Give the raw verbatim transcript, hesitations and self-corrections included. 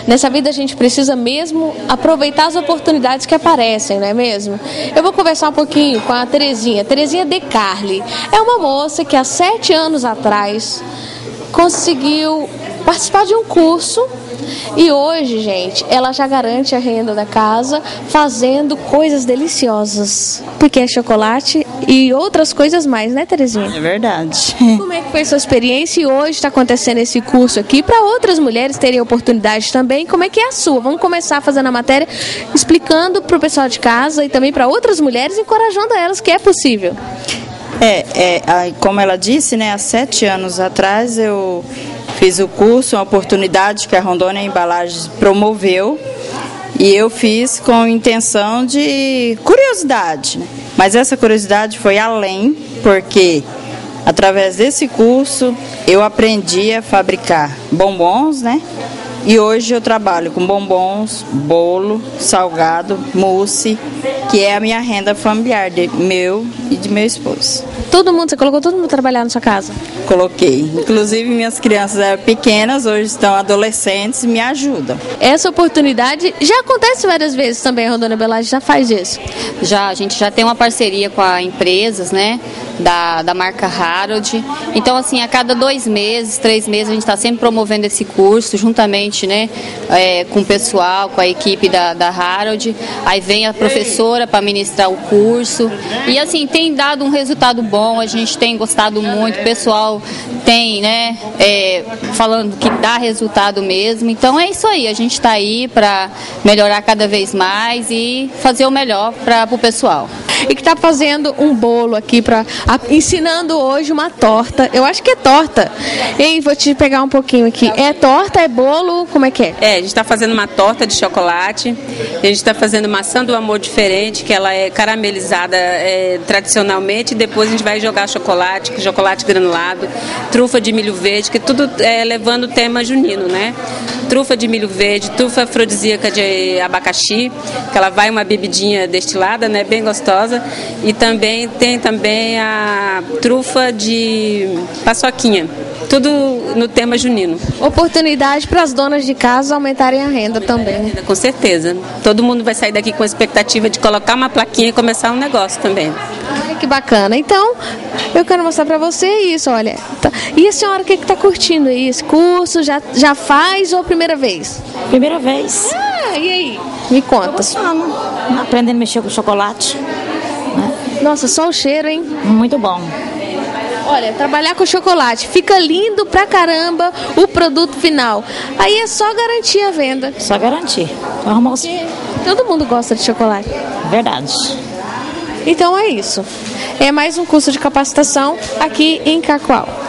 Nessa vida a gente precisa mesmo aproveitar as oportunidades que aparecem, não é mesmo? Eu vou conversar um pouquinho com a Terezinha, Terezinha De Carli. É uma moça que há sete anos atrás conseguiu participar de um curso e hoje, gente, ela já garante a renda da casa fazendo coisas deliciosas, porque é chocolate e outras coisas mais, né, Terezinha? É verdade. Como é que foi a sua experiência e hoje está acontecendo esse curso aqui para outras mulheres terem oportunidade também? Como é que é a sua? Vamos começar fazendo a matéria explicando para o pessoal de casa e também para outras mulheres, encorajando elas que é possível. É, é, como ela disse, né, há sete anos atrás eu fiz o curso, uma oportunidade que a Rondônia Embalagens promoveu, e eu fiz com intenção de curiosidade, né? Mas essa curiosidade foi além, porque através desse curso eu aprendi a fabricar bombons, né? E hoje eu trabalho com bombons, bolo, salgado, mousse, que é a minha renda familiar, de meu e de meu esposo. Todo mundo, você colocou todo mundo trabalhar na sua casa? Coloquei. Inclusive minhas crianças eram pequenas, hoje estão adolescentes e me ajudam. Essa oportunidade já acontece várias vezes também, a Rondônia Embalagens já faz isso? Já, a gente já tem uma parceria com a empresas, né, da, da marca Harold. Então, assim, a cada dois meses, três meses, a gente está sempre promovendo esse curso, juntamente, né, é, com o pessoal, com a equipe da, da Harold. Aí vem a professora para ministrar o curso. E, assim, tem dado um resultado bom, a gente tem gostado muito, o pessoal tem, né, é, falando que dá resultado mesmo. Então, é isso aí, a gente está aí para melhorar cada vez mais e fazer o melhor para o pessoal. E que está fazendo um bolo aqui, pra, a, ensinando hoje uma torta. Eu acho que é torta. Ei, vou te pegar um pouquinho aqui. É torta, é bolo, como é que é? É, a gente está fazendo uma torta de chocolate. A gente está fazendo maçã do amor diferente, que ela é caramelizada é, tradicionalmente. E depois a gente vai jogar chocolate, chocolate granulado, trufa de milho verde, que tudo é levando o tema junino, né? Trufa de milho verde, trufa afrodisíaca de abacaxi, que ela vai uma bebidinha destilada, né, bem gostosa. E também tem também a trufa de paçoquinha, tudo no tema junino. Oportunidade para as donas de casa aumentarem a renda também. Né? Com certeza. Todo mundo vai sair daqui com a expectativa de colocar uma plaquinha e começar um negócio também. Olha que bacana. Então, eu quero mostrar para você isso, olha. E a senhora, o que está curtindo aí? Esse curso já, já faz ou primeira vez? Primeira vez. Ah, e aí? Me conta. Aprendendo a mexer com chocolate. Nossa, só o cheiro, hein? Muito bom. Olha, trabalhar com chocolate, fica lindo pra caramba o produto final. Aí é só garantir a venda. Só garantir. Vamos... Todo mundo gosta de chocolate. Verdade. Então é isso. É mais um curso de capacitação aqui em Cacoal.